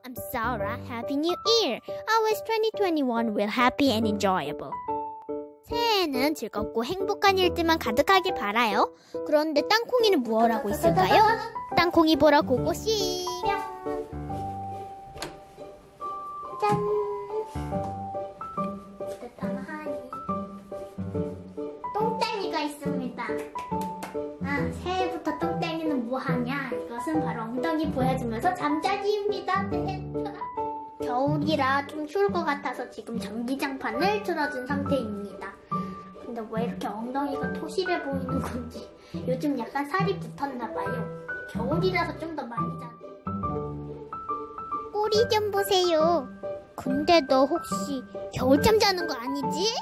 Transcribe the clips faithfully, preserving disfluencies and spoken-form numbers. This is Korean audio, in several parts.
I'm Sarah. Happy New Year! I wish twenty twenty-one will happy and enjoyable. 새해에는 즐겁고 행복한 일들만 가득하길 바라요. 그런데 땅콩이는 무얼 하고 있을까요? 땅콩이 보러 고고씨! 짠! 똥땡이가 있습니다. 아, 새해부터 똥땡이는 뭐하냐? 이것은 바로 엉덩이 보여주면서 잠자기입니다. 겨울이라 좀 추울 것 같아서 지금 전기장판을 틀어준 상태입니다. 근데 왜 이렇게 엉덩이가 토실해 보이는 건지 요즘 약간 살이 붙었나봐요. 겨울이라서 좀 더 많이 자네. 꼬리 좀 보세요. 근데 너 혹시 겨울잠 자는 거 아니지?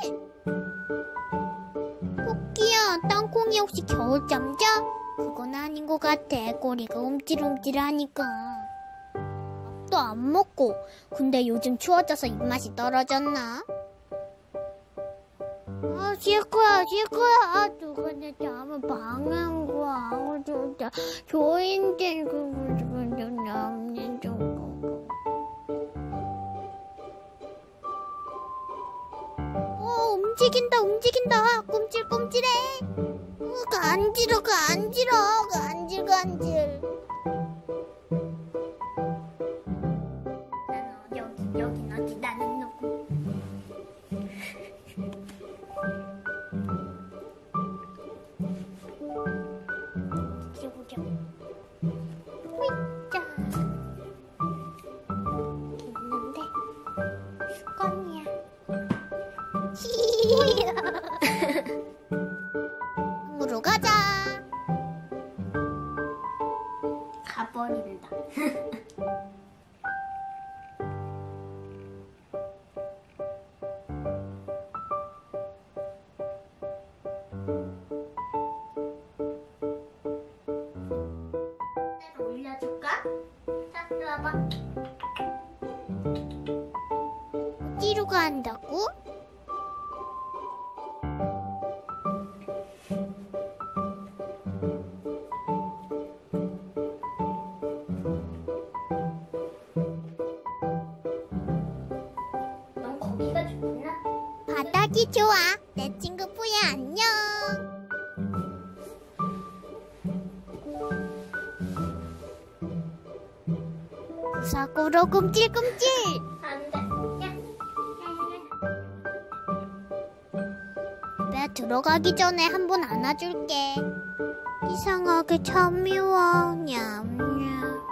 토끼야, 땅콩이 혹시 겨울잠 자? 그건 아닌 것 같아. 꼬리가 움찔움찔하니까. 밥도 안 먹고. 근데 요즘 추워져서 입맛이 떨어졌나? 아, 쉴 거야, 쉴 거야. 아, 누가 내 잠을 방해한 거야. 아, 진짜. 조인들, 그거, 그거, 남는 좀. 어, 움직인다, 움직인다. 꼼질꼼질해. 어, 간지러, 간지러. 간질, 간질. 나는 여기, 여긴 어디, 나는 누구. 호이짜 있는데 수건이야. 방으로 가자. 가버린다. 올려줄까? 자, 이리 와봐. 어디로 간다고? 넌 거기가 좋구나. 바닥이 좋아. 내 친구 뿌야 안녕. 구석으로 꿈찔꿈찔. 안돼. 배 들어가기 전에 한 번 안아줄게. 이상하게 참 미워. 냠냠.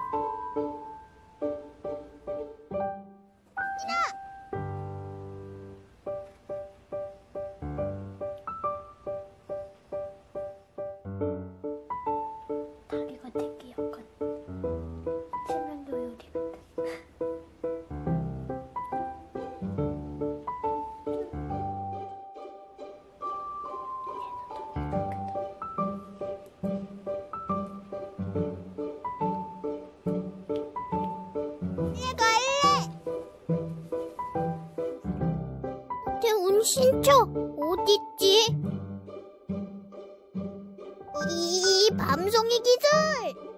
다리가 되게 약간 세면도 요리 같아. 내가 할래. 내 운신초 어딨지? 이 밤송이 기술.